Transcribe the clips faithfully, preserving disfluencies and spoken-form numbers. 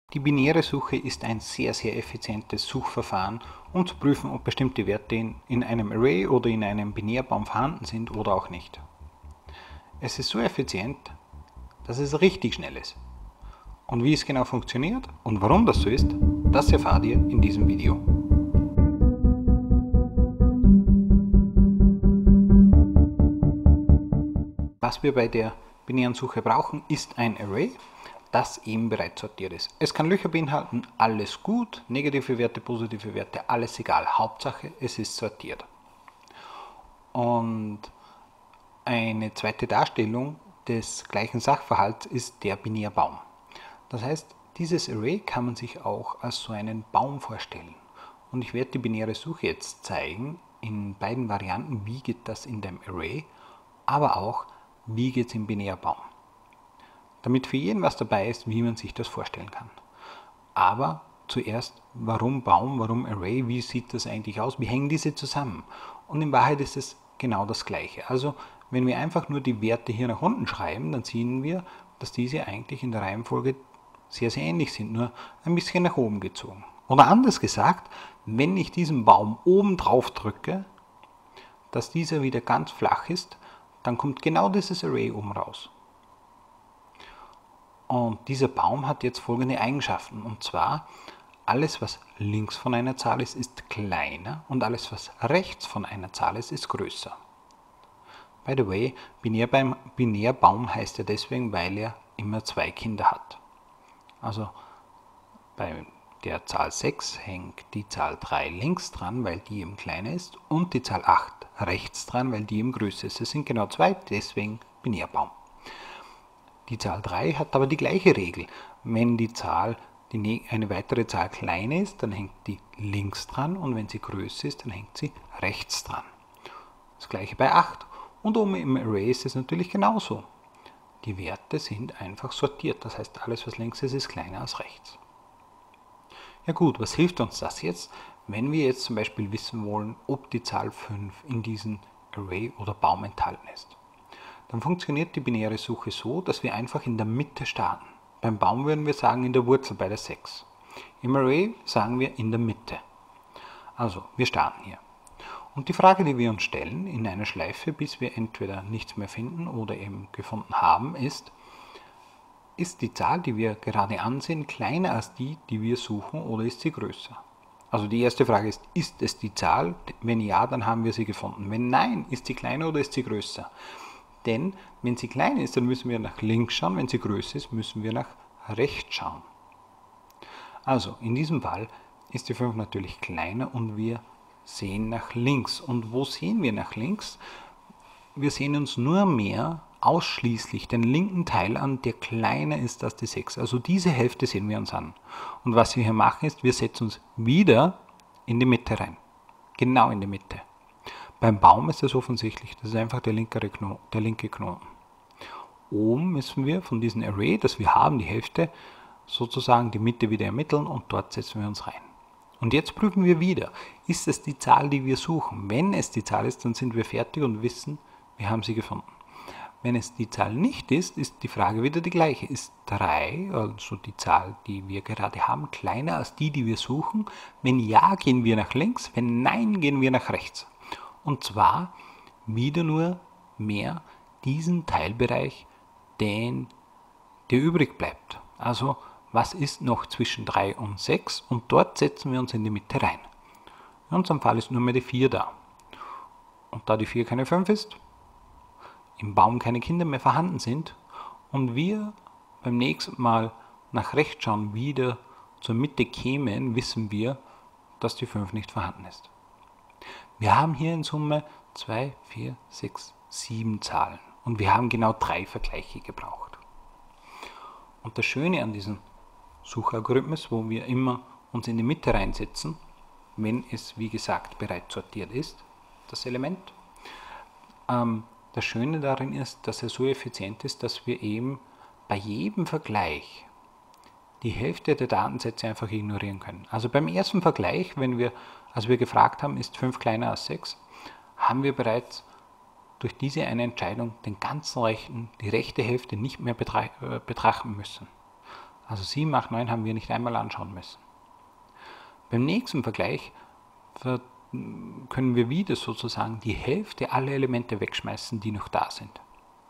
Die binäre Suche ist ein sehr, sehr effizientes Suchverfahren, um zu prüfen, ob bestimmte Werte in, in einem Array oder in einem Binärbaum vorhanden sind oder auch nicht. Es ist so effizient, dass es richtig schnell ist. Und wie es genau funktioniert und warum das so ist, das erfahrt ihr in diesem Video. Was wir bei der binären Suche brauchen, ist ein Array, das eben bereits sortiert ist. Es kann Löcher beinhalten, alles gut, negative Werte, positive Werte, alles egal. Hauptsache, es ist sortiert. Und eine zweite Darstellung des gleichen Sachverhalts ist der Binärbaum. Das heißt, dieses Array kann man sich auch als so einen Baum vorstellen. Und ich werde die binäre Suche jetzt zeigen, in beiden Varianten, wie geht das in dem Array, aber auch, wie geht es im Binärbaum. Damit für jeden was dabei ist, wie man sich das vorstellen kann. Aber zuerst, warum Baum, warum Array, wie sieht das eigentlich aus, wie hängen diese zusammen? Und in Wahrheit ist es genau das Gleiche. Also wenn wir einfach nur die Werte hier nach unten schreiben, dann sehen wir, dass diese eigentlich in der Reihenfolge sehr, sehr ähnlich sind, nur ein bisschen nach oben gezogen. Oder anders gesagt, wenn ich diesen Baum oben drauf drücke, dass dieser wieder ganz flach ist, dann kommt genau dieses Array oben raus. Und dieser Baum hat jetzt folgende Eigenschaften, und zwar, alles was links von einer Zahl ist, ist kleiner und alles was rechts von einer Zahl ist, ist größer. By the way, Binärbaum, Binärbaum heißt er deswegen, weil er immer zwei Kinder hat. Also bei der Zahl sechs hängt die Zahl drei links dran, weil die eben kleiner ist, und die Zahl acht rechts dran, weil die eben größer ist. Es sind genau zwei, deswegen Binärbaum. Die Zahl drei hat aber die gleiche Regel. Wenn die Zahl, die eine weitere Zahl kleiner ist, dann hängt die links dran, und wenn sie größer ist, dann hängt sie rechts dran. Das gleiche bei acht. Und oben im Array ist es natürlich genauso. Die Werte sind einfach sortiert, das heißt, alles was links ist, ist kleiner als rechts. Ja gut, was hilft uns das jetzt, wenn wir jetzt zum Beispiel wissen wollen, ob die Zahl fünf in diesem Array oder Baum enthalten ist? Dann funktioniert die binäre Suche so, dass wir einfach in der Mitte starten. Beim Baum würden wir sagen in der Wurzel bei der sechs. Im Array sagen wir in der Mitte. Also, wir starten hier. Und die Frage, die wir uns stellen in einer Schleife, bis wir entweder nichts mehr finden oder eben gefunden haben, ist, ist die Zahl, die wir gerade ansehen, kleiner als die, die wir suchen, oder ist sie größer? Also die erste Frage ist, ist es die Zahl? Wenn ja, dann haben wir sie gefunden. Wenn nein, ist sie kleiner oder ist sie größer? Denn wenn sie klein ist, dann müssen wir nach links schauen, wenn sie größer ist, müssen wir nach rechts schauen. Also in diesem Fall ist die fünf natürlich kleiner und wir sehen nach links. Und wo sehen wir nach links? Wir sehen uns nur mehr ausschließlich den linken Teil an, der kleiner ist als die sechs. Also diese Hälfte sehen wir uns an. Und was wir hier machen ist, wir setzen uns wieder in die Mitte rein. Genau in die Mitte. Beim Baum ist das offensichtlich, das ist einfach der linke Knoten. Der linke Knoten. Oben müssen wir von diesem Array, das wir haben, die Hälfte, sozusagen die Mitte wieder ermitteln, und dort setzen wir uns rein. Und jetzt prüfen wir wieder, ist es die Zahl, die wir suchen? Wenn es die Zahl ist, dann sind wir fertig und wissen, wir haben sie gefunden. Wenn es die Zahl nicht ist, ist die Frage wieder die gleiche. Ist drei, also die Zahl, die wir gerade haben, kleiner als die, die wir suchen? Wenn ja, gehen wir nach links, wenn nein, gehen wir nach rechts. Und zwar wieder nur mehr diesen Teilbereich, den, der übrig bleibt. Also was ist noch zwischen drei und sechs? Und dort setzen wir uns in die Mitte rein. In unserem Fall ist nur mehr die vier da. Und da die vier keine fünf ist, im Baum keine Kinder mehr vorhanden sind und wir beim nächsten Mal nach rechts schauen wieder zur Mitte kämen, wissen wir, dass die fünf nicht vorhanden ist. Wir haben hier in Summe zwei, vier, sechs, sieben Zahlen und wir haben genau drei Vergleiche gebraucht. Und das Schöne an diesem Suchalgorithmus, wo wir immer uns in die Mitte reinsetzen, wenn es wie gesagt bereits sortiert ist, das Element, ähm, das Schöne darin ist, dass er so effizient ist, dass wir eben bei jedem Vergleich die Hälfte der Datensätze einfach ignorieren können. Also beim ersten Vergleich, wenn wir, als wir gefragt haben, ist fünf kleiner als sechs, haben wir bereits durch diese eine Entscheidung den ganzen rechten, die rechte Hälfte nicht mehr betrachten müssen. Also sieben, acht, neun haben wir nicht einmal anschauen müssen. Beim nächsten Vergleich können wir wieder sozusagen die Hälfte aller Elemente wegschmeißen, die noch da sind.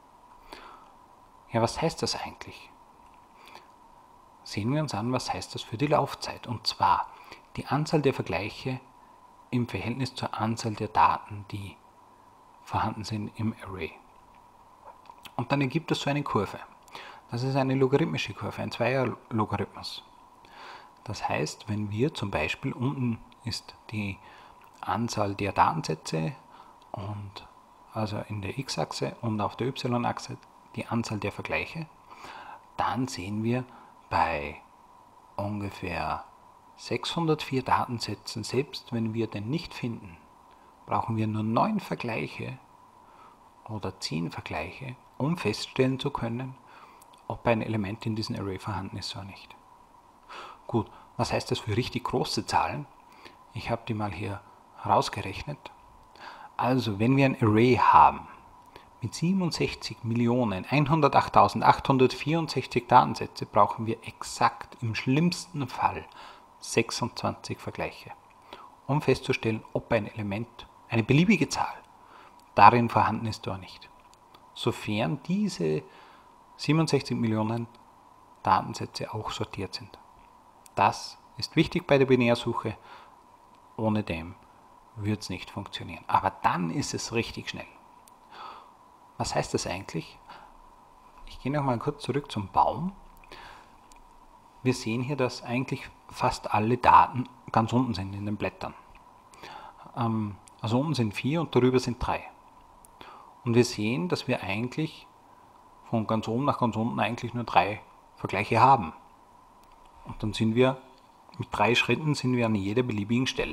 Ja, was heißt das eigentlich? Sehen wir uns an, was heißt das für die Laufzeit. Und zwar die Anzahl der Vergleiche im Verhältnis zur Anzahl der Daten, die vorhanden sind im Array. Und dann ergibt es so eine Kurve. Das ist eine logarithmische Kurve, ein Zweier-Logarithmus. Das heißt, wenn wir zum Beispiel, unten ist die Anzahl der Datensätze und also in der x-Achse und auf der y-Achse die Anzahl der Vergleiche, dann sehen wir bei ungefähr sechshundertvier Datensätzen, selbst wenn wir den nicht finden, brauchen wir nur neun Vergleiche oder zehn Vergleiche, um feststellen zu können, ob ein Element in diesem Array vorhanden ist oder nicht. Gut, was heißt das für richtig große Zahlen? Ich habe die mal hier rausgerechnet. Also, wenn wir ein Array haben mit siebenundsechzig Millionen hundertachttausendachthundertvierundsechzig Datensätze, brauchen wir exakt im schlimmsten Fall sechsundzwanzig Vergleiche, um festzustellen, ob ein Element, eine beliebige Zahl, darin vorhanden ist oder nicht. Sofern diese siebenundsechzig Millionen Datensätze auch sortiert sind. Das ist wichtig bei der Binärsuche. Ohne dem wird es nicht funktionieren. Aber dann ist es richtig schnell. Was heißt das eigentlich? Ich gehe noch mal kurz zurück zum Baum. Wir sehen hier, dass eigentlich fast alle Daten ganz unten sind in den Blättern. Also unten sind vier und darüber sind drei. Und wir sehen, dass wir eigentlich von ganz oben nach ganz unten eigentlich nur drei Vergleiche haben. Und dann sind wir mit drei Schritten sind wir an jeder beliebigen Stelle.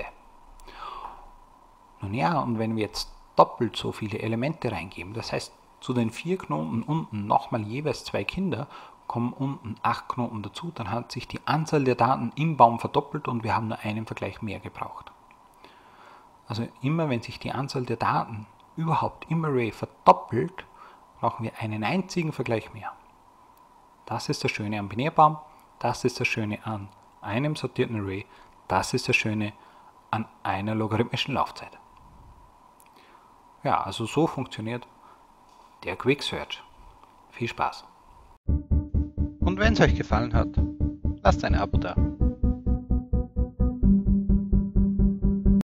Nun ja, und wenn wir jetzt doppelt so viele Elemente reingeben, das heißt zu den vier Knoten unten nochmal jeweils zwei Kinder, kommen unten acht Knoten dazu, dann hat sich die Anzahl der Daten im Baum verdoppelt und wir haben nur einen Vergleich mehr gebraucht. Also immer wenn sich die Anzahl der Daten überhaupt im Array verdoppelt, brauchen wir einen einzigen Vergleich mehr. Das ist das Schöne am Binärbaum, das ist das Schöne an einem sortierten Array, das ist das Schöne an einer logarithmischen Laufzeit. Ja, also so funktioniert der Quick Search. Viel Spaß! Und wenn es euch gefallen hat, lasst ein Abo da.